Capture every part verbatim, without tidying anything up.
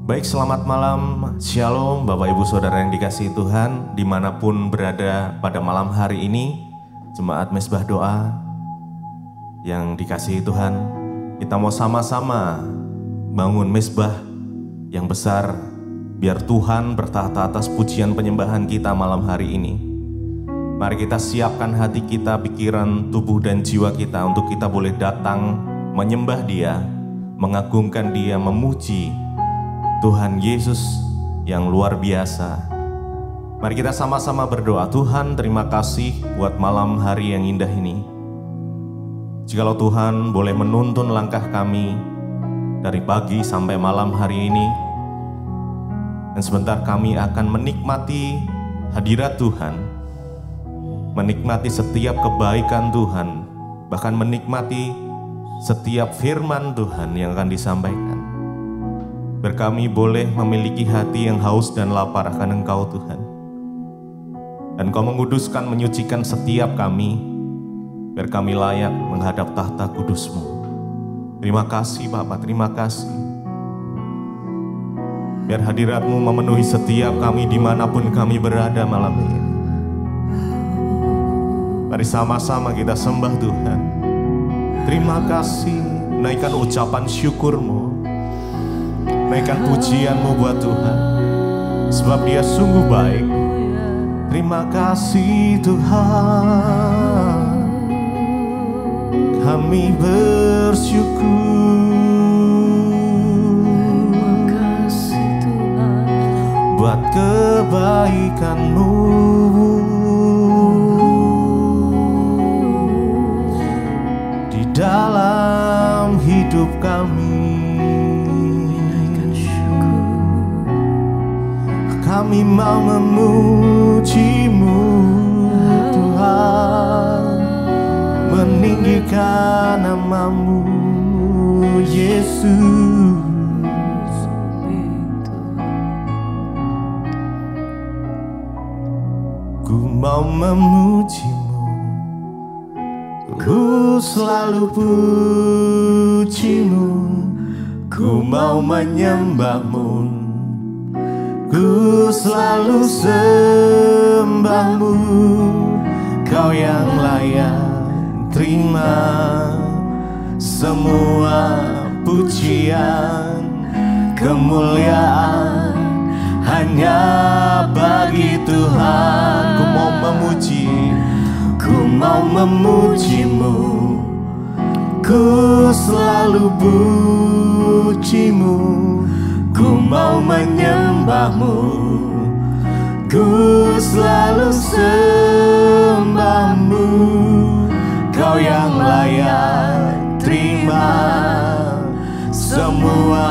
Baik, selamat malam, Shalom Bapak Ibu Saudara yang dikasihi Tuhan, dimanapun berada pada malam hari ini. Jemaat Mezbah Doa yang dikasihi Tuhan, kita mau sama-sama bangun mezbah yang besar, biar Tuhan bertahta atas pujian penyembahan kita malam hari ini. Mari kita siapkan hati kita, pikiran, tubuh dan jiwa kita untuk kita boleh datang menyembah Dia, mengagungkan Dia, memuji Tuhan Yesus yang luar biasa. Mari kita sama-sama berdoa. Tuhan, terima kasih buat malam hari yang indah ini. Jikalau Tuhan boleh menuntun langkah kami dari pagi sampai malam hari ini, dan sebentar kami akan menikmati hadirat Tuhan, menikmati setiap kebaikan Tuhan, bahkan menikmati setiap firman Tuhan yang akan disampaikan. Biar kami boleh memiliki hati yang haus dan lapar akan Engkau Tuhan. Dan Engkau menguduskan, menyucikan setiap kami, biar kami layak menghadap tahta kudus-Mu. Terima kasih Bapa, terima kasih. Biar hadirat-Mu memenuhi setiap kami dimanapun kami berada malam ini. Mari sama-sama kita sembah Tuhan. Terima kasih, naikkan ucapan syukur-Mu, naikkan pujian-Mu buat Tuhan, sebab Dia sungguh baik. Terima kasih Tuhan, kami bersyukur. Terima kasih Tuhan buat kebaikan-Mu di dalam hidup kami. Kami mau memuji-Mu Tuhan, meninggikan nama-Mu Yesus. Ku mau memuji-Mu, ku selalu puji-Mu, ku mau menyembah-Mu, ku selalu sembah-Mu. Kau yang layak terima semua pujian, kemuliaan hanya bagi Tuhan. Ku mau memuji, ku mau memuji-Mu, ku selalu puji-Mu, ku mau menyembah-Mu, ku selalu sembah-Mu. Kau yang layak terima semua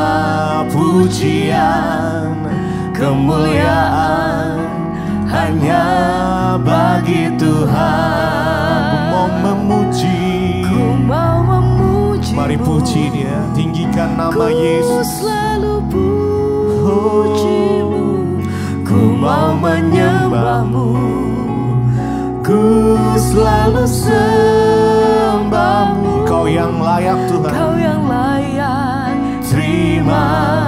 pujian, kemuliaan hanya bagi Tuhan. Ku mau memuji, ku mau memuji. Mari puji Dia, tinggikan nama Yesus. Ku selalu puji-Mu, ku mau menyembah-Mu, ku selalu sembah-Mu. Kau yang layak Tuhan, Kau yang layak terima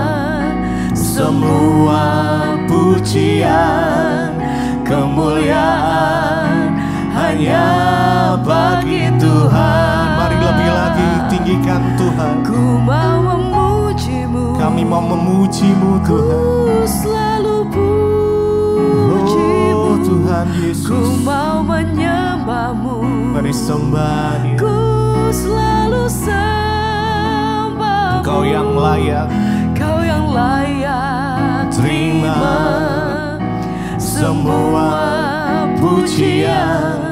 semua pujian, kemuliaan hanya bagi Tuhan. Mari lebih lagi tinggikan Tuhan. Ku mau memuji-Mu, Kami mau memuji-Mu Tuhan. ku selalu puji-Mu, Oh Tuhan Yesus, ku mau menyembah-Mu, mari sembah Dia. ku selalu sembah-Mu. Engkau yang layak Kau yang layak terima semua pujian,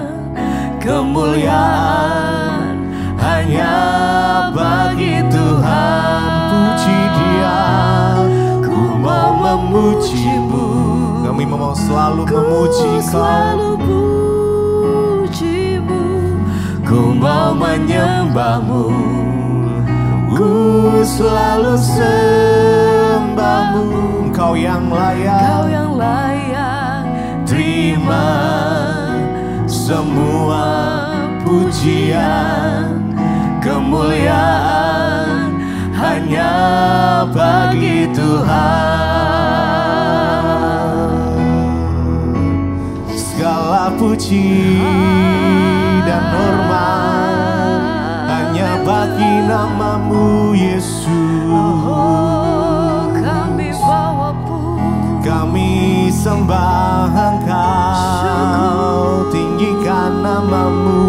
kemuliaan hanya bagi Tuhan. Puji Dia, ku mau memuji-Mu, kami mau selalu memuji ku selalu Kau. puji-Mu, Ku mau menyembah-Mu, ku selalu sembah-Mu. Engkau yang layak, Kau yang layak terima semua pujian, kemuliaan hanya bagi Tuhan. Segala puji dan hormat hanya bagi nama-Mu Yesus. Oh, kami bawa puji, Kami sembah Engkau, tinggikan nama-Mu.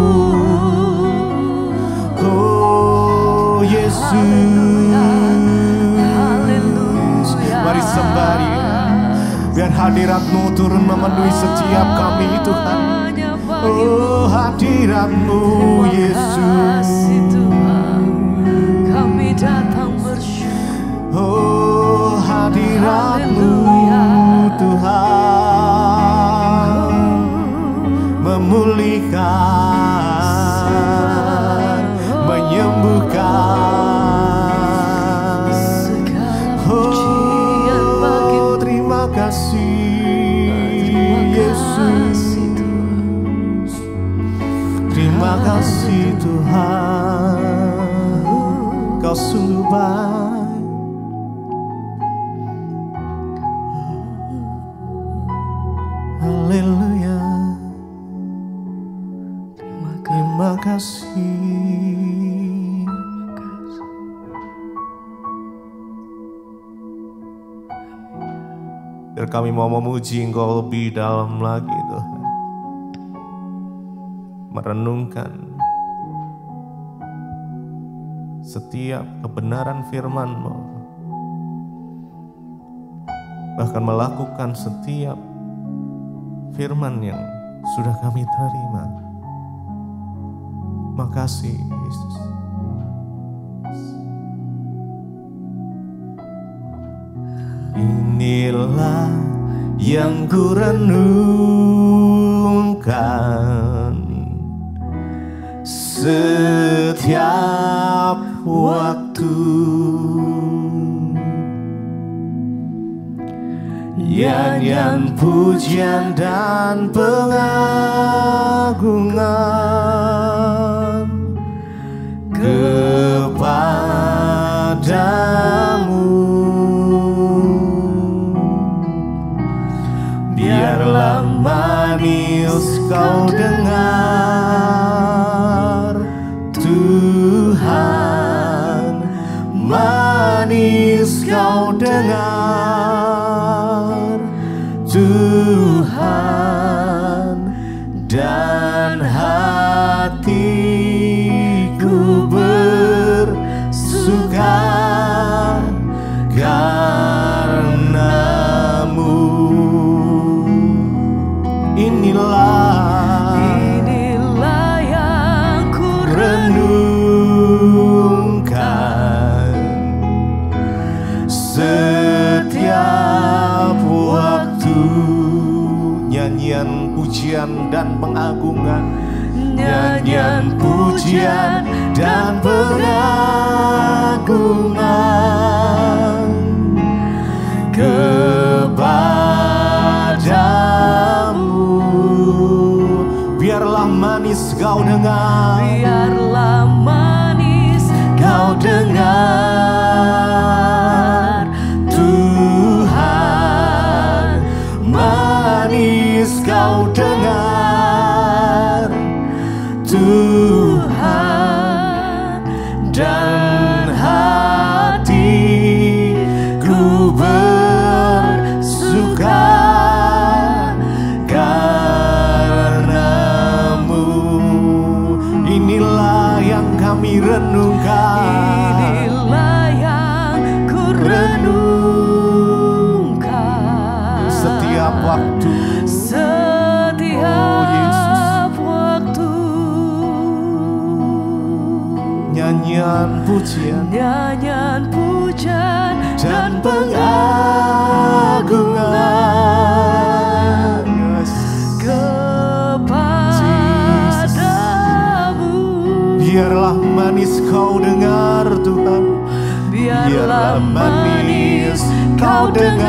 Oh Yesus, haleluya. mari sembah Dia. Biar hadirat-Mu turun memenuhi setiap kami Tuhan. Oh hadirat-Mu Yesus, Tuhan, kami datang bersyukur. oh hadirat-Mu Tuhan, memulihkan, menyembuhkan. Oh terima kasih Yesus, terima kasih Tuhan, Kau sungguh baik. Haleluya, terima kasih. Biar kami mau memuji Engkau lebih dalam lagi Tuhan, merenungkan setiap kebenaran firman-Mu, bahkan melakukan setiap firman yang sudah kami terima. Makasih Yesus. Inilah yang ku renungkan setiap waktu, nyanyian pujian dan pengagungan kepadamu. Biarlah manis kau dengar Tuhan, manis kau dengar Tuhan, dan hatiku bersuka karenamu. Inilah, Inilah yang ku renungkan setiap waktu, nyanyian pujian dan pengagungan, nyanyian pujian dan pengagungan kepadamu. Biarlah manis kau dengar, biarlah manis kau dengar Tuhan, manis kau dengar Tuhan, dan hatiku bersuka karenamu. Inilah yang kami renungkan, Inilah yang ku renungkan setiap waktu, setiap Oh, Yesus. waktu, nyanyian pujian nyanyian pujian dan pengagungan kepadamu. biarlah manis kau dengar Tuhan, Biarlah manis kau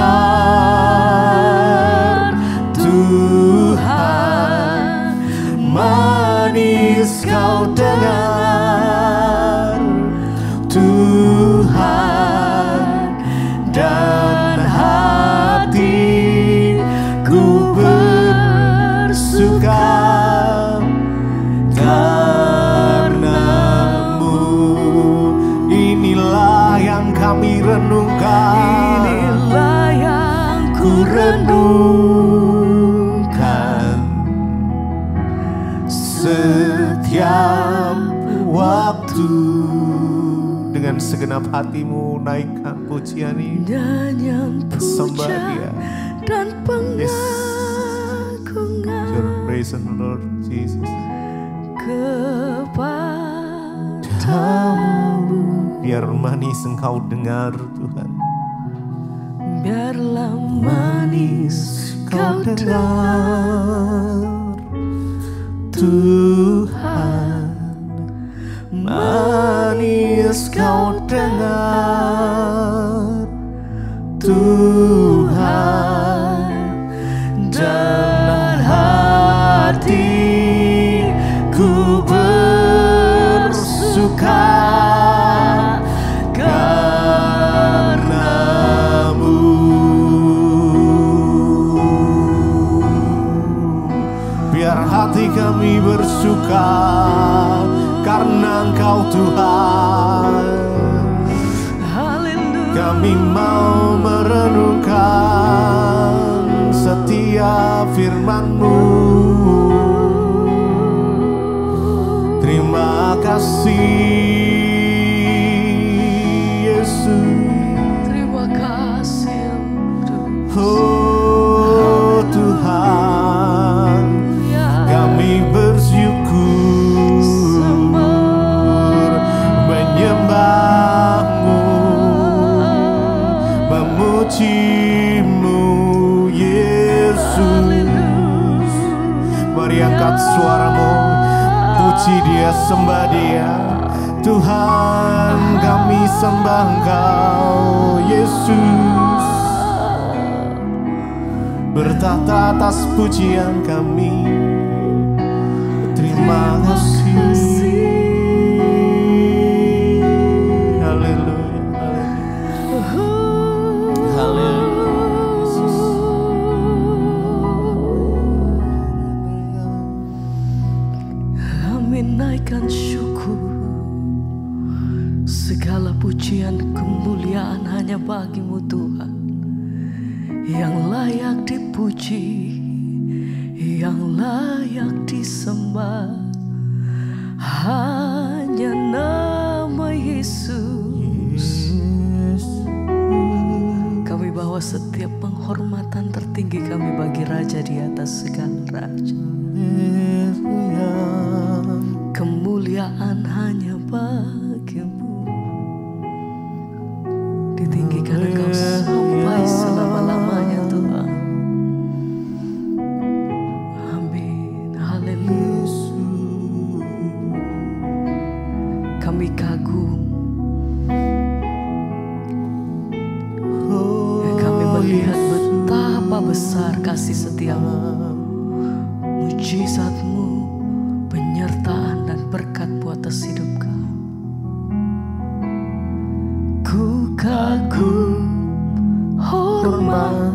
dengar Tuhan, manis kau dengar Tuhan, segenap hatimu, naikkan pujian ini. Nyanyian Sembah puja Dia. dan Yes. pengagungan Your praise and Lord Jesus. kepadamu. Biar manis Engkau dengar Tuhan. Biarlah manis kau dengar Tuhan, manis kau dengar Tuhan, dan hatiku bersuka karenamu. Biar hati kami bersuka karena Engkau Tuhan. Haleluya. Kami mau merenungkan setiap firman-Mu. Terima kasih Yesus. Terima kasih Oh Tuhan, ya. kami bersyukur menyembah-Mu, memuji-Mu Yesus. Mari angkat suaramu, puji Dia, sembah Dia. Tuhan, kami sembah Engkau Yesus. Bertahta atas pujian kami. Terima kasih. Haleluya. Haleluya. Yesus. Kami naikkan syukur, segala pujian kemuliaan hanya bagi-Mu Tuhan, yang layak dipuji, yang layak disembah, hanya nama Yesus. Kami bawa setiap penghormatan tertinggi kami bagi Raja di atas segala raja. Kemuliaan hanya bagi-Mu, ditinggikan Engkau sampai selama-lamanya Tuhan. Amin. Haleluya. Kami kagum, kami melihat betapa besar kasih setia-Mu, mujizat-Mu, penyertaan dan berkat buat atas hidup kami. Ku kagum, hormat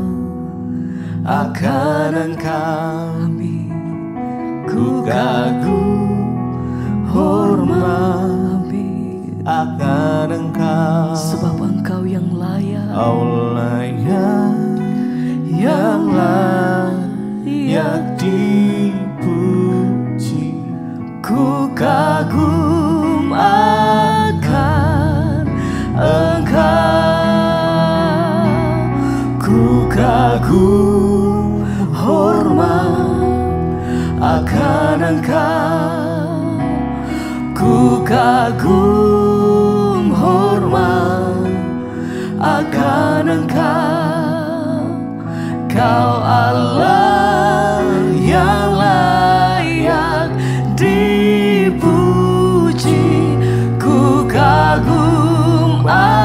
akan Engkau. Amin. Ku kagum, hormat Amin. akan Engkau. Sebab Engkau yang layak, Kau layak, yang layak dipuji. ku kagum akan Engkau. Ku kagum, hormat akan Engkau. Ku kagum, hormat akan Engkau. Kau Allah yang layak dipuji. Ku kagum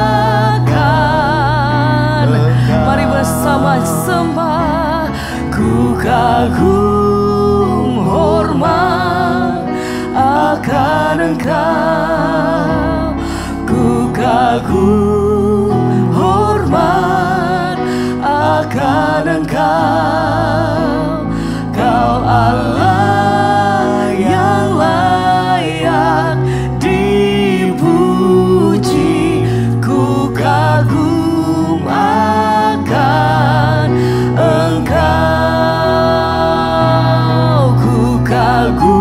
akan. Mari bersama sembah. Ku kagum, hormat akan Engkau. Ku kagum, hormat akan Engkau. Kau Allah yang layak dipuji. Ku kagum akan Engkau. Ku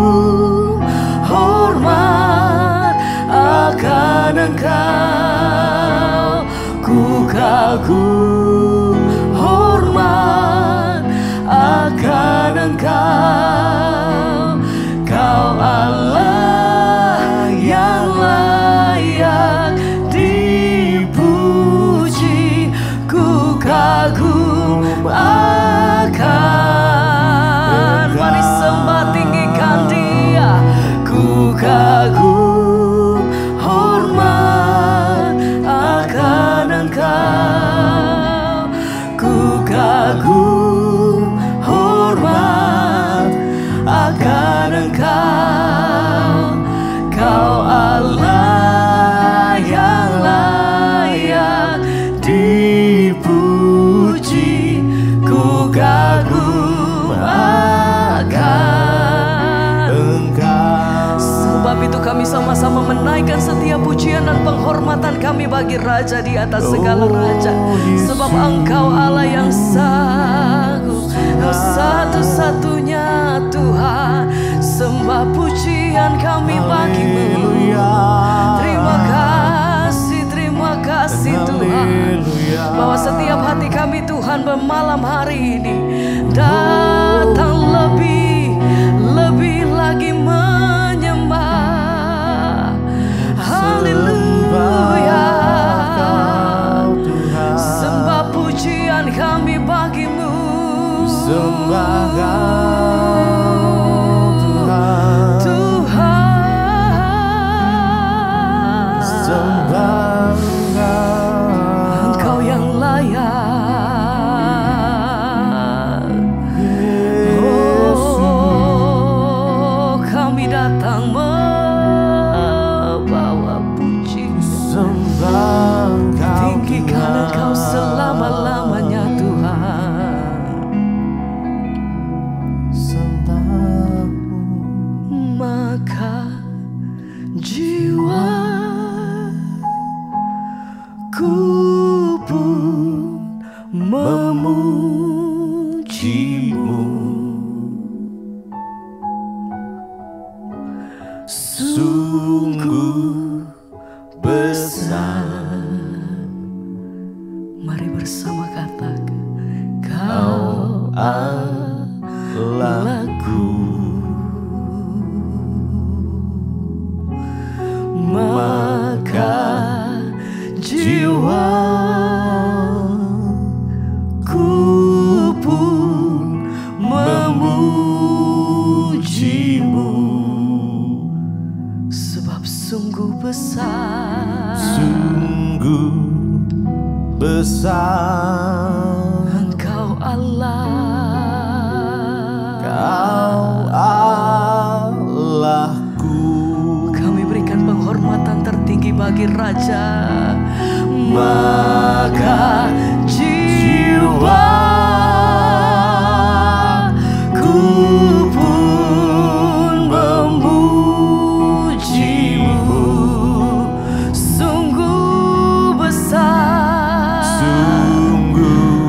kagum, hormat akan Engkau. kagum hormat akan Engkau. Kau Allah yang layak dipuji, ku kagum akan. Mari sembah tinggikan Dia. Ku kagum hormat akan Engkau. Ku kagum hormat akan Engkau. Kau Allah yang layak dipuji, ku kagum akan Engkau. Sebab itu kami sama-sama menaikkan setiap pujian dan penghormatan kami bagi Raja di atas segala raja. Sebab Engkau Allah yang sanggup, Engkau satu-satunya Tuhan. Sembah pujian kami bagimu. Terima kasih, terima kasih Tuhan. Bahwa setiap hati kami Tuhan bermalam hari ini datang lebih, lebih lagi menyembah. Haleluya. Sembah pujian kami bagimu. Sembah selama-lamanya Tuhan. Maka jiwaku pun memujimu, sungguh besar. Mari bersama katakan, Kau Allahku. Maka jiwaku pun memujimu, sebab sungguh besar, sungguh besar Engkau Allah. Kau Allahku. Kami berikan penghormatan tertinggi bagi Raja. Maka jiwaku pun memujimu, sungguh besar, sungguh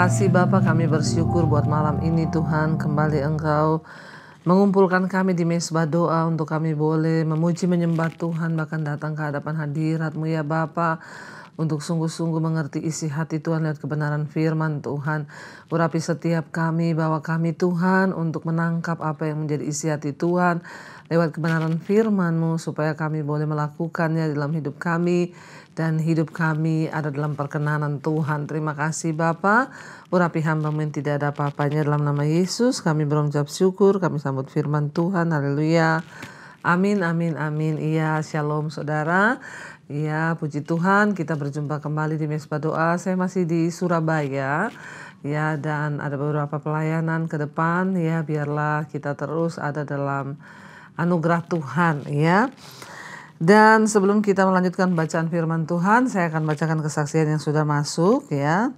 kasih Bapa, kami bersyukur buat malam ini Tuhan. Kembali Engkau mengumpulkan kami di mesbah doa untuk kami boleh memuji menyembah Tuhan, bahkan datang ke hadapan hadirat-Mu ya Bapa, untuk sungguh-sungguh mengerti isi hati Tuhan lewat kebenaran firman Tuhan. Urapi setiap kami, bawa kami Tuhan untuk menangkap apa yang menjadi isi hati Tuhan lewat kebenaran firman-Mu, supaya kami boleh melakukannya dalam hidup kami, dan hidup kami ada dalam perkenanan Tuhan. Terima kasih Bapa. Urapi hamba-Mu yang tidak ada apa-apanya, dalam nama Yesus kami berucap syukur. Kami sambut firman Tuhan. Haleluya. Amin, amin, amin. Iya, shalom saudara. Iya, puji Tuhan, kita berjumpa kembali di mesbah doa. Saya masih di Surabaya. Ya, dan ada beberapa pelayanan ke depan. Ya, biarlah kita terus ada dalam anugerah Tuhan, ya. Dan sebelum kita melanjutkan bacaan firman Tuhan, saya akan bacakan kesaksian yang sudah masuk, ya.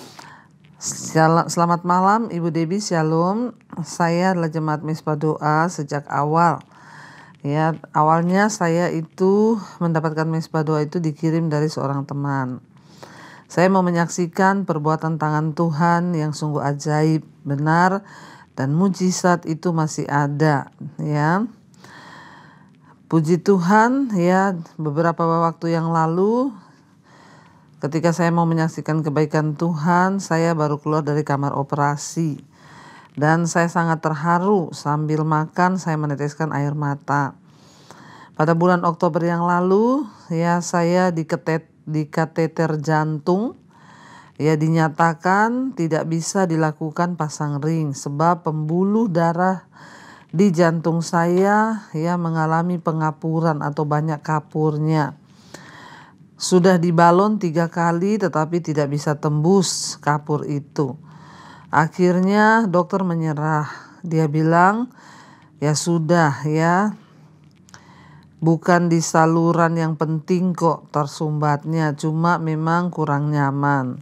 Selamat malam Ibu Debbie, shalom. Saya adalah jemaat mesbah doa sejak awal. Ya, awalnya saya itu mendapatkan mesbah doa itu dikirim dari seorang teman. Saya mau menyaksikan perbuatan tangan Tuhan yang sungguh ajaib, benar, dan mujizat itu masih ada, ya. Puji Tuhan, ya, beberapa waktu yang lalu ketika saya mau menyaksikan kebaikan Tuhan, saya baru keluar dari kamar operasi. Dan saya sangat terharu, sambil makan saya meneteskan air mata. Pada bulan Oktober yang lalu, ya, saya diketet, di kateter jantung. Ya, dinyatakan tidak bisa dilakukan pasang ring sebab pembuluh darah di jantung saya ya mengalami pengapuran atau banyak kapurnya. Sudah dibalon tiga kali tetapi tidak bisa tembus kapur itu. Akhirnya dokter menyerah. Dia bilang, ya sudah ya, bukan di saluran yang penting kok tersumbatnya, cuma memang kurang nyaman.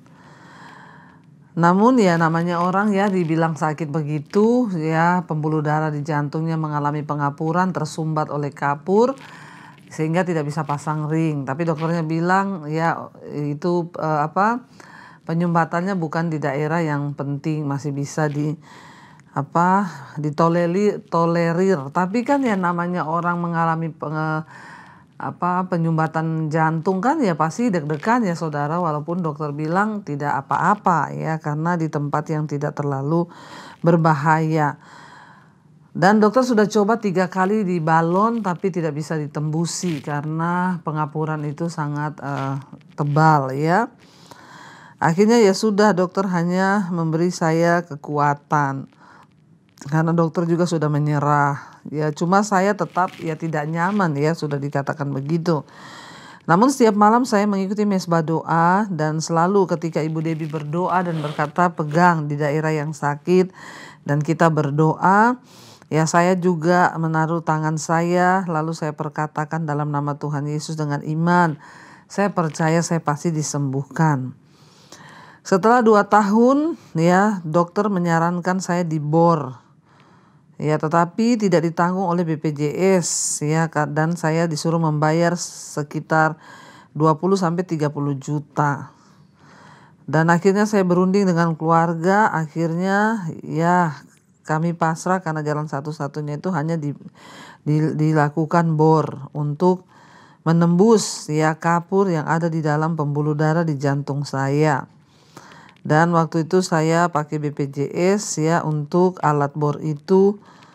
Namun ya namanya orang ya dibilang sakit begitu ya, pembuluh darah di jantungnya mengalami pengapuran, tersumbat oleh kapur sehingga tidak bisa pasang ring. Tapi dokternya bilang ya itu eh, apa penyumbatannya bukan di daerah yang penting, masih bisa di apa ditolerir tolerir. Tapi kan ya namanya orang mengalami penge, apa penyumbatan jantung kan ya pasti deg-degan ya saudara, walaupun dokter bilang tidak apa-apa ya karena di tempat yang tidak terlalu berbahaya. Dan dokter sudah coba tiga kali di balon tapi tidak bisa ditembusi karena pengapuran itu sangat uh, tebal ya. Akhirnya ya sudah, dokter hanya memberi saya kekuatan karena dokter juga sudah menyerah. Ya, cuma saya tetap ya tidak nyaman ya, sudah dikatakan begitu. Namun setiap malam saya mengikuti mesbah doa, dan selalu ketika Ibu Debbie berdoa dan berkata pegang di daerah yang sakit dan kita berdoa, ya saya juga menaruh tangan saya lalu saya perkatakan dalam nama Tuhan Yesus dengan iman. Saya percaya saya pasti disembuhkan. Setelah dua tahun ya, dokter menyarankan saya dibor. Ya, tetapi tidak ditanggung oleh B P J S ya, dan saya disuruh membayar sekitar dua puluh sampai tiga puluh juta. Dan akhirnya saya berunding dengan keluarga, akhirnya ya kami pasrah karena jalan satu-satunya itu hanya di, di, dilakukan bor untuk menembus ya kapur yang ada di dalam pembuluh darah di jantung saya. Dan waktu itu saya pakai B P J S ya, untuk alat bor itu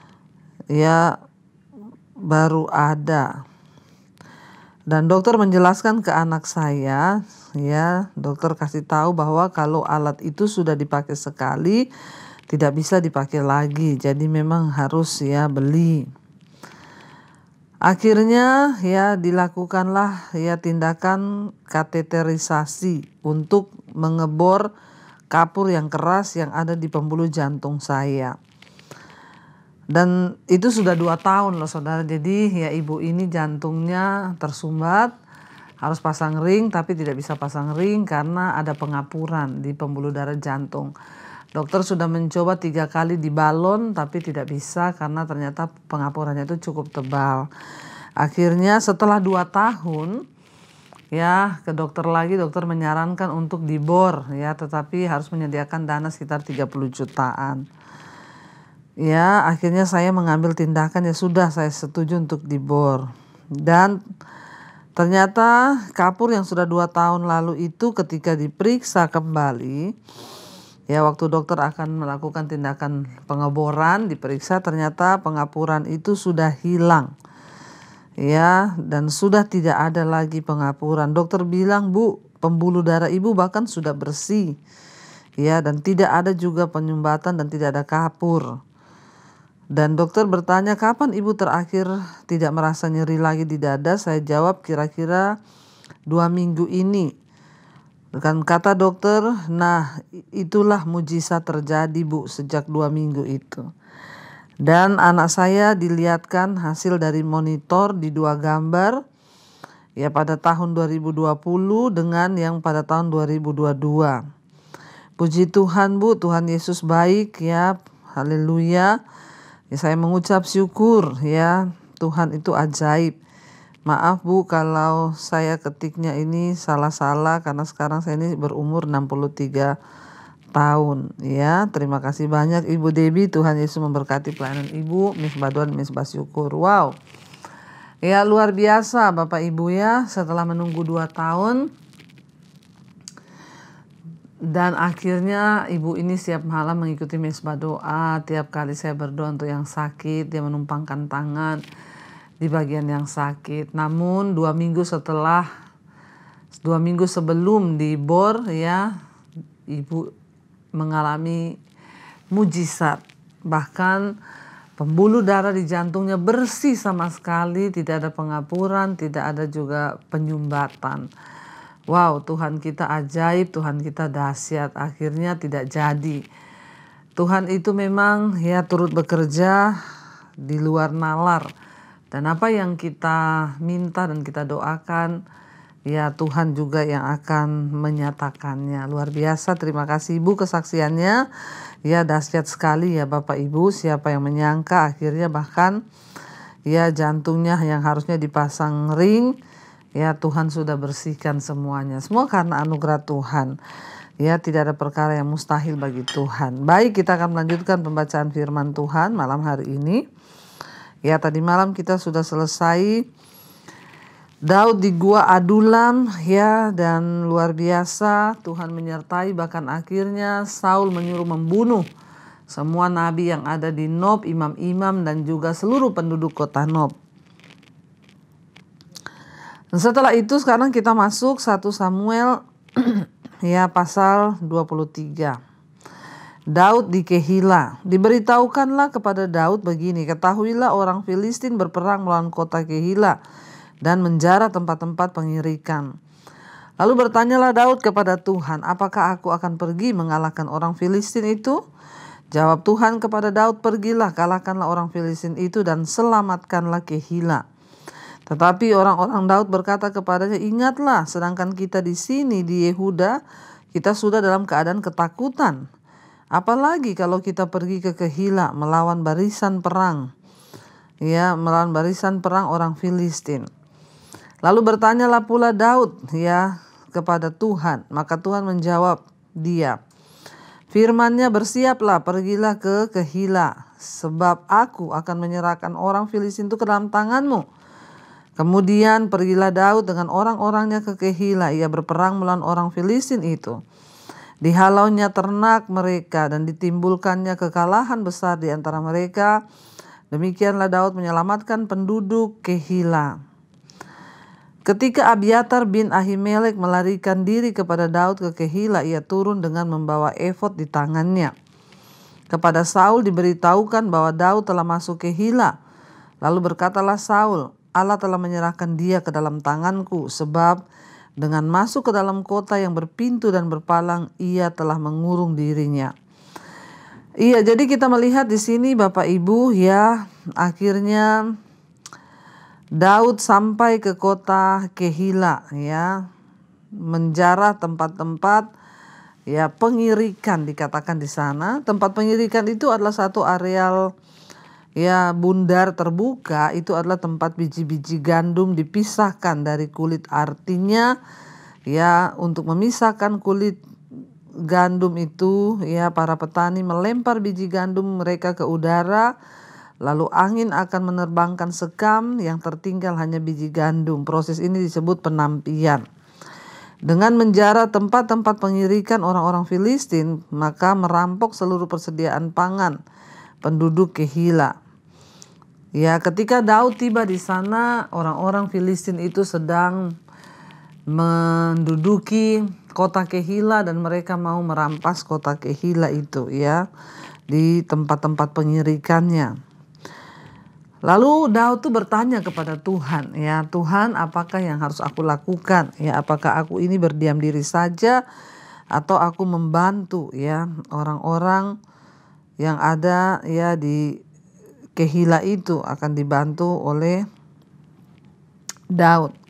ya baru ada. Dan dokter menjelaskan ke anak saya ya, dokter kasih tahu bahwa kalau alat itu sudah dipakai sekali tidak bisa dipakai lagi. Jadi memang harus ya beli. Akhirnya ya dilakukanlah ya tindakan kateterisasi untuk mengebor kapur yang keras yang ada di pembuluh jantung saya. Dan itu sudah dua tahun loh saudara. Jadi ya ibu ini jantungnya tersumbat, harus pasang ring tapi tidak bisa pasang ring karena ada pengapuran di pembuluh darah jantung. Dokter sudah mencoba tiga kali di balon tapi tidak bisa karena ternyata pengapurannya itu cukup tebal. Akhirnya setelah dua tahun Ya, ke dokter lagi, dokter menyarankan untuk dibor ya, tetapi harus menyediakan dana sekitar tiga puluh jutaan. Ya, akhirnya saya mengambil tindakan, ya sudah, saya setuju untuk dibor. Dan ternyata kapur yang sudah dua tahun lalu itu ketika diperiksa kembali, ya waktu dokter akan melakukan tindakan pengeboran, diperiksa ternyata pengapuran itu sudah hilang. Ya, dan sudah tidak ada lagi pengapuran. Dokter bilang, "Bu, pembuluh darah ibu bahkan sudah bersih." Ya, dan tidak ada juga penyumbatan dan tidak ada kapur. Dan dokter bertanya, "Kapan ibu terakhir tidak merasa nyeri lagi di dada?" Saya jawab, "Kira-kira dua minggu ini." Dan kata dokter, "Nah, itulah mujizat terjadi, Bu, sejak dua minggu itu." Dan anak saya dilihatkan hasil dari monitor di dua gambar, ya pada tahun dua ribu dua puluh dengan yang pada tahun dua ribu dua puluh dua. Puji Tuhan, Bu, Tuhan Yesus baik ya, haleluya. Ya, saya mengucap syukur ya, Tuhan itu ajaib. Maaf Bu kalau saya ketiknya ini salah-salah karena sekarang saya ini berumur enam puluh tiga tahun ya. Terima kasih banyak Ibu Debbie, Tuhan Yesus memberkati pelayanan Ibu, Miss Baduan, Miss Basyukur. Wow. Ya luar biasa Bapak Ibu ya, setelah menunggu dua tahun dan akhirnya ibu ini setiap malam mengikuti mesbah doa. Tiap kali saya berdoa untuk yang sakit, dia menumpangkan tangan di bagian yang sakit. Namun dua minggu setelah, dua minggu sebelum dibor ya, ibu mengalami mujizat. Bahkan pembuluh darah di jantungnya bersih sama sekali, tidak ada pengapuran, tidak ada juga penyumbatan. Wow, Tuhan kita ajaib, Tuhan kita dahsyat. Akhirnya tidak jadi. Tuhan itu memang ya turut bekerja di luar nalar. Dan apa yang kita minta dan kita doakan, ya Tuhan juga yang akan menyatakannya. Luar biasa, terima kasih Ibu kesaksiannya. Ya dahsyat sekali ya Bapak Ibu, siapa yang menyangka akhirnya bahkan ya jantungnya yang harusnya dipasang ring, ya Tuhan sudah bersihkan semuanya. Semua karena anugerah Tuhan. Ya tidak ada perkara yang mustahil bagi Tuhan. Baik, kita akan melanjutkan pembacaan firman Tuhan malam hari ini. Ya tadi malam kita sudah selesai Daud di Gua Adulam ya, dan luar biasa Tuhan menyertai, bahkan akhirnya Saul menyuruh membunuh semua nabi yang ada di Nob, imam-imam dan juga seluruh penduduk kota Nob. Dan setelah itu sekarang kita masuk satu Samuel ya pasal dua puluh tiga. Daud di Kehila. Diberitahukanlah kepada Daud begini, ketahuilah orang Filistin berperang melawan kota Kehila dan menjara tempat-tempat pengirikan. Lalu bertanyalah Daud kepada Tuhan, apakah aku akan pergi mengalahkan orang Filistin itu? Jawab Tuhan kepada Daud, pergilah, kalahkanlah orang Filistin itu dan selamatkanlah Kehila. Tetapi orang-orang Daud berkata kepadanya, ingatlah, sedangkan kita di sini di Yehuda, kita sudah dalam keadaan ketakutan. Apalagi kalau kita pergi ke Kehila melawan barisan perang. Ya, melawan barisan perang orang Filistin. Lalu bertanyalah pula Daud ya kepada Tuhan. Maka Tuhan menjawab dia, firman-Nya, bersiaplah, pergilah ke Kehila, sebab aku akan menyerahkan orang Filistin itu ke dalam tanganmu. Kemudian pergilah Daud dengan orang-orangnya ke Kehila. Ia berperang melawan orang Filistin itu. Dihalaunya ternak mereka dan ditimbulkannya kekalahan besar di antara mereka. Demikianlah Daud menyelamatkan penduduk Kehila. Ketika Abiatar bin Ahimelek melarikan diri kepada Daud ke Kehila, ia turun dengan membawa efod di tangannya. Kepada Saul diberitahukan bahwa Daud telah masuk Kehila. Lalu berkatalah Saul, Allah telah menyerahkan dia ke dalam tanganku, sebab dengan masuk ke dalam kota yang berpintu dan berpalang, ia telah mengurung dirinya. Iya, jadi kita melihat di sini Bapak Ibu ya, akhirnya Daud sampai ke kota Kehila ya, menjarah tempat-tempat ya pengirikan dikatakan di sana. Tempat pengirikan itu adalah satu areal ya bundar terbuka itu adalah tempat biji-biji gandum dipisahkan dari kulit. Artinya ya untuk memisahkan kulit gandum itu ya para petani melempar biji gandum mereka ke udara, lalu angin akan menerbangkan sekam, yang tertinggal hanya biji gandum. Proses ini disebut penampian. Dengan menjara tempat-tempat pengirikan orang-orang Filistin, maka merampok seluruh persediaan pangan penduduk Kehila. Ya, ketika Daud tiba di sana, orang-orang Filistin itu sedang menduduki kota Kehila dan mereka mau merampas kota Kehila itu ya di tempat-tempat pengirikannya. Lalu Daud tuh bertanya kepada Tuhan, ya Tuhan, apakah yang harus aku lakukan? Ya, apakah aku ini berdiam diri saja atau aku membantu ya orang-orang yang ada ya di Kehila itu akan dibantu oleh Daud.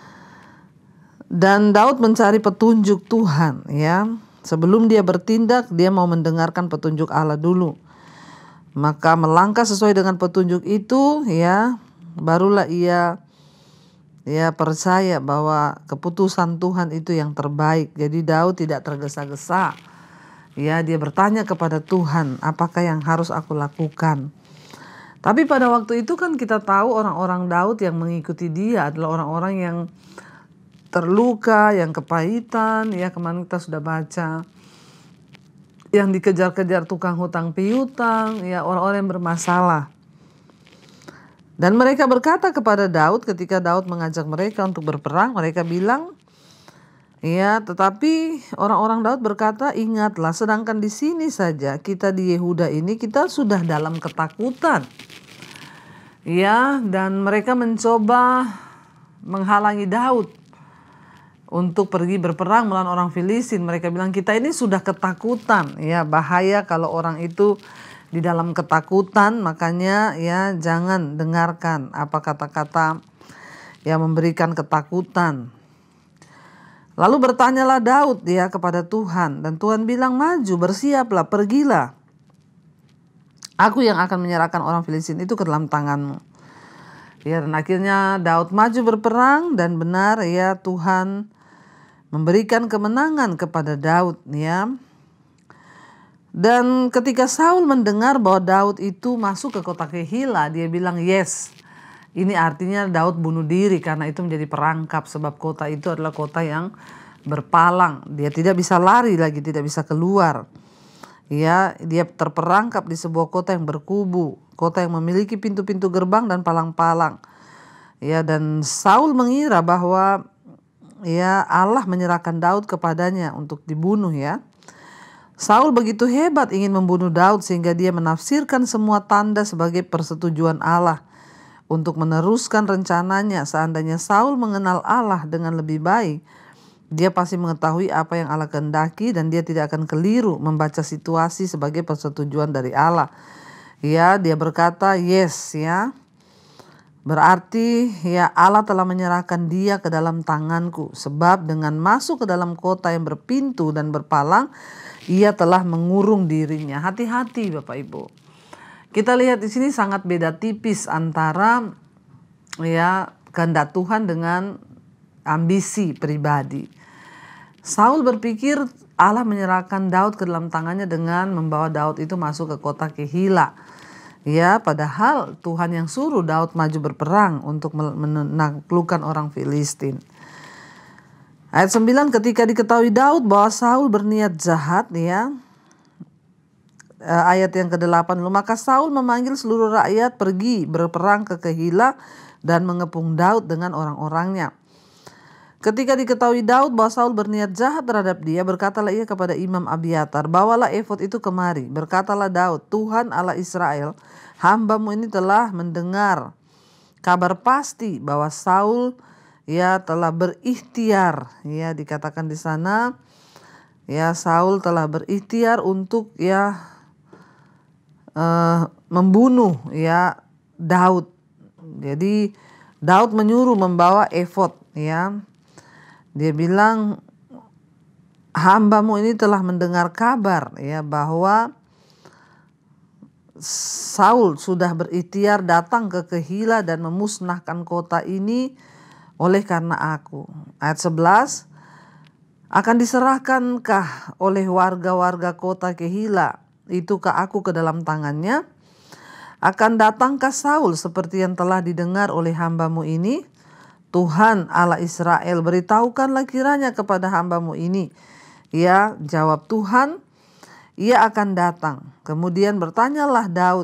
Dan Daud mencari petunjuk Tuhan ya. Sebelum dia bertindak, dia mau mendengarkan petunjuk Allah dulu. Maka melangkah sesuai dengan petunjuk itu ya, barulah ia ya percaya bahwa keputusan Tuhan itu yang terbaik. Jadi Daud tidak tergesa-gesa. Ya, dia bertanya kepada Tuhan, apakah yang harus aku lakukan? Tapi pada waktu itu kan kita tahu orang-orang Daud yang mengikuti dia adalah orang-orang yang terluka, yang kepahitan, ya kemarin kita sudah baca. Yang dikejar-kejar tukang hutang piutang, ya orang-orang yang bermasalah. Dan mereka berkata kepada Daud ketika Daud mengajak mereka untuk berperang, mereka bilang, ya tetapi orang-orang Daud berkata, ingatlah sedangkan di sini saja kita di Yehuda ini kita sudah dalam ketakutan. Ya, dan mereka mencoba menghalangi Daud untuk pergi berperang melawan orang Filistin. Mereka bilang kita ini sudah ketakutan. Ya, bahaya kalau orang itu di dalam ketakutan. Makanya ya jangan dengarkan apa kata-kata yang memberikan ketakutan. Lalu bertanyalah Daud ya kepada Tuhan. Dan Tuhan bilang, maju, bersiaplah, pergilah. Aku yang akan menyerahkan orang Filistin itu ke dalam tanganmu. Ya, dan akhirnya Daud maju berperang dan benar ya Tuhan memberikan kemenangan kepada Daud ya. Dan ketika Saul mendengar bahwa Daud itu masuk ke kota Kehila, dia bilang yes. Ini artinya Daud bunuh diri karena itu menjadi perangkap sebab kota itu adalah kota yang berpalang. Dia tidak bisa lari lagi, tidak bisa keluar. Ya, dia terperangkap di sebuah kota yang berkubu, kota yang memiliki pintu-pintu gerbang dan palang-palang. Ya, dan Saul mengira bahwa ya Allah menyerahkan Daud kepadanya untuk dibunuh ya. Saul begitu hebat ingin membunuh Daud sehingga dia menafsirkan semua tanda sebagai persetujuan Allah untuk meneruskan rencananya. Seandainya Saul mengenal Allah dengan lebih baik, dia pasti mengetahui apa yang Allah kehendaki dan dia tidak akan keliru membaca situasi sebagai persetujuan dari Allah. Ya, dia berkata yes ya. Berarti ya Allah telah menyerahkan dia ke dalam tanganku. Sebab dengan masuk ke dalam kota yang berpintu dan berpalang, ia telah mengurung dirinya. Hati-hati Bapak Ibu. Kita lihat di sini sangat beda tipis antara ya kehendak Tuhan dengan ambisi pribadi. Saul berpikir Allah menyerahkan Daud ke dalam tangannya dengan membawa Daud itu masuk ke kota Kehila. Ya, padahal Tuhan yang suruh Daud maju berperang untuk menaklukkan orang Filistin. Ayat sembilan, ketika diketahui Daud bahwa Saul berniat jahat ya. Ayat yang kedelapan, maka Saul memanggil seluruh rakyat pergi berperang ke Kehila dan mengepung Daud dengan orang-orangnya. Ketika diketahui Daud bahwa Saul berniat jahat terhadap dia, berkatalah ia kepada Imam Abiatar, bawalah efod itu kemari. Berkatalah Daud, Tuhan Allah Israel, hamba-Mu ini telah mendengar kabar pasti bahwa Saul ya telah berikhtiar, ya dikatakan di sana, ya Saul telah berikhtiar untuk ya uh, membunuh ya Daud. Jadi Daud menyuruh membawa efod ya. Dia bilang, hamba-Mu ini telah mendengar kabar ya bahwa Saul sudah berikhtiar datang ke Keila dan memusnahkan kota ini oleh karena aku. Ayat sebelas, akan diserahkankah oleh warga-warga kota Keila itukah aku ke dalam tangannya? Akan datangkah Saul seperti yang telah didengar oleh hambamu ini? Tuhan Allah Israel, beritahukanlah kiranya kepada hambamu ini. Ya, jawab Tuhan, ia akan datang. Kemudian bertanyalah Daud,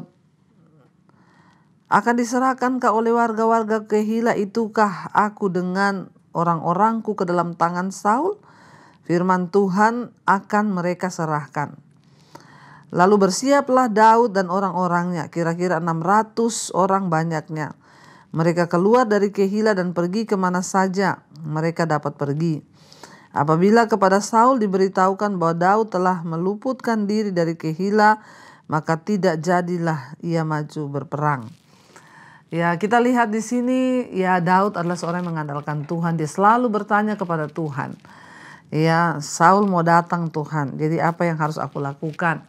akan diserahkankah oleh warga-warga Keila itukah aku dengan orang-orangku ke dalam tangan Saul? Firman Tuhan, akan mereka serahkan. Lalu bersiaplah Daud dan orang-orangnya, kira-kira enam ratus orang banyaknya. Mereka keluar dari Keila dan pergi kemana saja mereka dapat pergi. Apabila kepada Saul diberitahukan bahwa Daud telah meluputkan diri dari Keila, maka tidak jadilah ia maju berperang. Ya, kita lihat di sini, ya, Daud adalah seorang yang mengandalkan Tuhan. Dia selalu bertanya kepada Tuhan. Ya, Saul mau datang Tuhan. Jadi apa yang harus aku lakukan?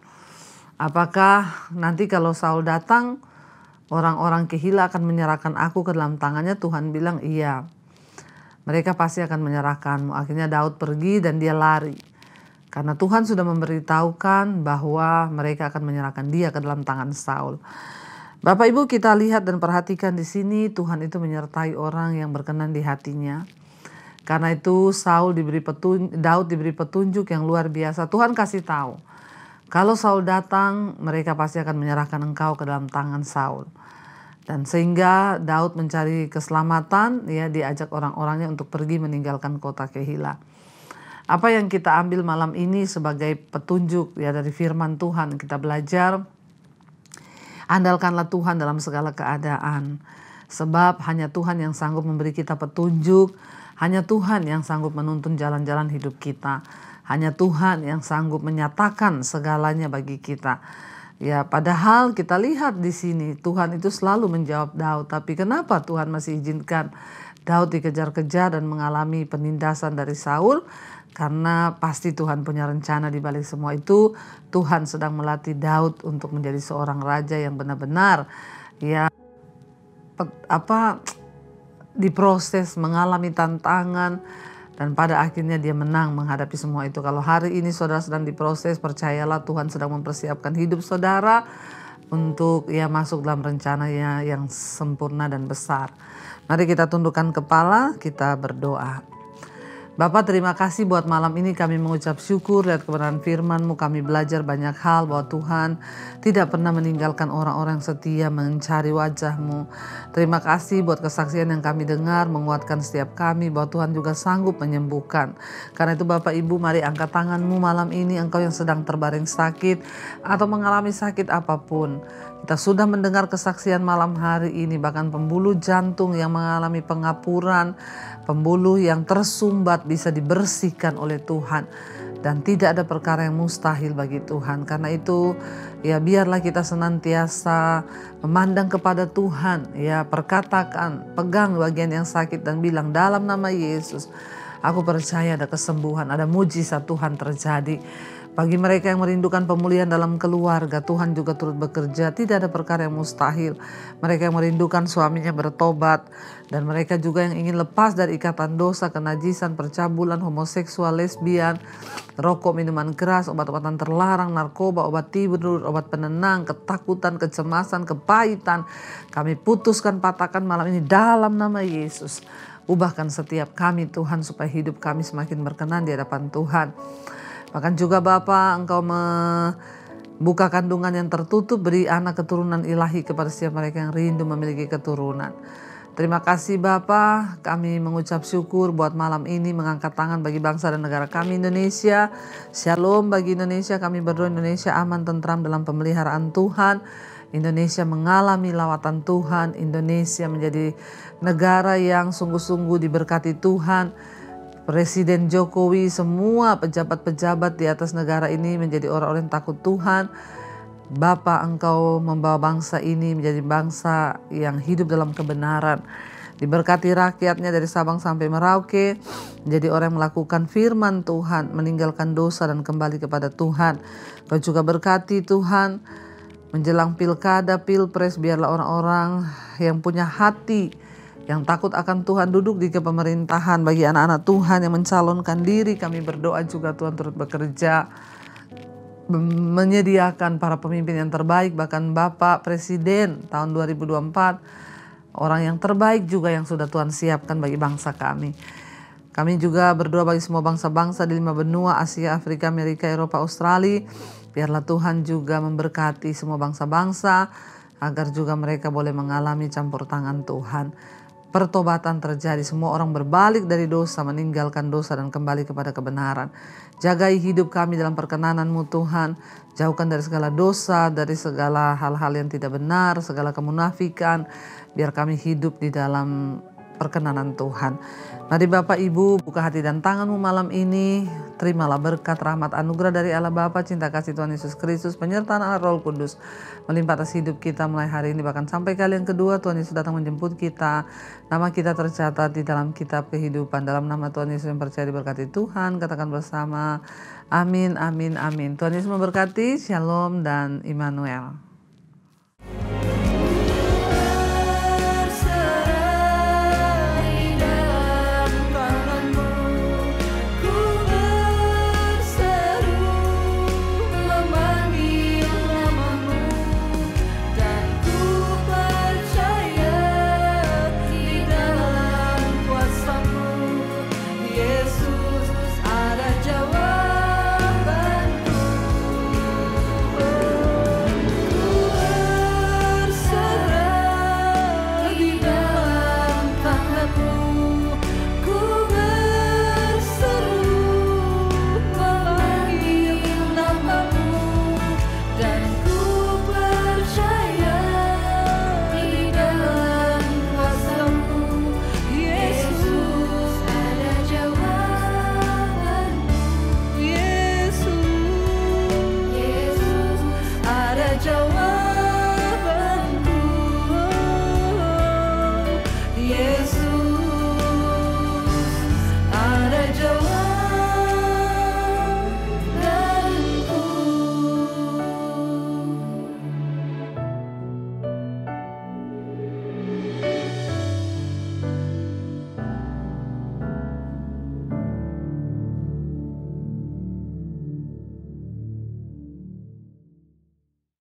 Apakah nanti kalau Saul datang, orang-orang Keila akan menyerahkan aku ke dalam tangannya? Tuhan bilang iya. Mereka pasti akan menyerahkanmu. Akhirnya Daud pergi dan dia lari. Karena Tuhan sudah memberitahukan bahwa mereka akan menyerahkan dia ke dalam tangan Saul. Bapak Ibu, kita lihat dan perhatikan di sini, Tuhan itu menyertai orang yang berkenan di hatinya. Karena itu Saul diberi petunjuk, Daud diberi petunjuk yang luar biasa. Tuhan kasih tahu, kalau Saul datang, mereka pasti akan menyerahkan engkau ke dalam tangan Saul. Dan sehingga Daud mencari keselamatan, ya, diajak orang-orangnya untuk pergi meninggalkan kota Keila. Apa yang kita ambil malam ini sebagai petunjuk, ya, dari firman Tuhan, kita belajar, andalkanlah Tuhan dalam segala keadaan. Sebab hanya Tuhan yang sanggup memberi kita petunjuk, hanya Tuhan yang sanggup menuntun jalan-jalan hidup kita. Hanya Tuhan yang sanggup menyatakan segalanya bagi kita. Ya, padahal kita lihat di sini Tuhan itu selalu menjawab Daud. Tapi kenapa Tuhan masih izinkan Daud dikejar-kejar dan mengalami penindasan dari Saul? Karena pasti Tuhan punya rencana di balik semua itu. Tuhan sedang melatih Daud untuk menjadi seorang raja yang benar-benar, ya, apa, diproses, mengalami tantangan. Dan pada akhirnya dia menang menghadapi semua itu. Kalau hari ini saudara sedang diproses, percayalah Tuhan sedang mempersiapkan hidup saudara untuk, ya, masuk dalam rencananya yang sempurna dan besar. Mari kita tundukkan kepala, kita berdoa. Bapa, terima kasih buat malam ini kami mengucap syukur lihat kebenaran firman-Mu. Kami belajar banyak hal bahwa Tuhan tidak pernah meninggalkan orang-orang setia mencari wajah-Mu. Terima kasih buat kesaksian yang kami dengar menguatkan setiap kami bahwa Tuhan juga sanggup menyembuhkan. Karena itu Bapak Ibu, mari angkat tangan-Mu malam ini, engkau yang sedang terbaring sakit atau mengalami sakit apapun. Kita sudah mendengar kesaksian malam hari ini, bahkan pembuluh jantung yang mengalami pengapuran, pembuluh yang tersumbat bisa dibersihkan oleh Tuhan. Dan tidak ada perkara yang mustahil bagi Tuhan. Karena itu, ya, biarlah kita senantiasa memandang kepada Tuhan. Ya, perkatakan, pegang bagian yang sakit dan bilang, dalam nama Yesus, aku percaya ada kesembuhan, ada mujizat Tuhan terjadi. Bagi mereka yang merindukan pemulihan dalam keluarga, Tuhan juga turut bekerja. Tidak ada perkara yang mustahil. Mereka yang merindukan suaminya bertobat. Dan mereka juga yang ingin lepas dari ikatan dosa, kenajisan, percabulan, homoseksual, lesbian, rokok, minuman keras, obat-obatan terlarang, narkoba, obat tidur, obat penenang, ketakutan, kecemasan, kepahitan. Kami putuskan, patahkan malam ini dalam nama Yesus. Ubahkan setiap kami Tuhan supaya hidup kami semakin berkenan di hadapan Tuhan. Bahkan juga Bapa, Engkau membuka kandungan yang tertutup, beri anak keturunan ilahi kepada setiap mereka yang rindu memiliki keturunan. Terima kasih Bapa, kami mengucap syukur buat malam ini, mengangkat tangan bagi bangsa dan negara kami Indonesia. Shalom bagi Indonesia, kami berdoa Indonesia aman, tentram dalam pemeliharaan Tuhan. Indonesia mengalami lawatan Tuhan, Indonesia menjadi negara yang sungguh-sungguh diberkati Tuhan. Presiden Jokowi, semua pejabat-pejabat di atas negara ini menjadi orang-orang yang takut Tuhan. Bapa, Engkau membawa bangsa ini menjadi bangsa yang hidup dalam kebenaran. Diberkati rakyatnya dari Sabang sampai Merauke, menjadi orang yang melakukan firman Tuhan, meninggalkan dosa dan kembali kepada Tuhan. Kau juga berkati Tuhan Menjelang pilkada, pilpres, biarlah orang-orang yang punya hati, yang takut akan Tuhan duduk di kepemerintahan. Bagi anak-anak Tuhan yang mencalonkan diri, kami berdoa juga Tuhan turut bekerja, menyediakan para pemimpin yang terbaik, bahkan Bapak Presiden tahun dua ribu dua puluh empat, orang yang terbaik juga yang sudah Tuhan siapkan bagi bangsa kami. Kami juga berdoa bagi semua bangsa-bangsa di lima benua, Asia, Afrika, Amerika, Eropa, Australia. Biarlah Tuhan juga memberkati semua bangsa-bangsa, agar juga mereka boleh mengalami campur tangan Tuhan. Pertobatan terjadi, semua orang berbalik dari dosa, meninggalkan dosa dan kembali kepada kebenaran. Jagai hidup kami dalam perkenanan-Mu Tuhan. Jauhkan dari segala dosa, dari segala hal-hal yang tidak benar, segala kemunafikan. Biar kami hidup di dalam perkenanan Tuhan. Mari Bapak Ibu buka hati dan tangan-Mu malam ini. Terimalah berkat, rahmat, anugerah dari Allah Bapa, cinta kasih Tuhan Yesus Kristus, penyertaan Allah Roh Kudus melimpah atas hidup kita mulai hari ini bahkan sampai kali yang kedua Tuhan Yesus datang menjemput kita. Nama kita tercatat di dalam kitab kehidupan. Dalam nama Tuhan Yesus yang percaya diberkati Tuhan, katakan bersama amin, amin, amin. Tuhan Yesus memberkati. Shalom dan Immanuel.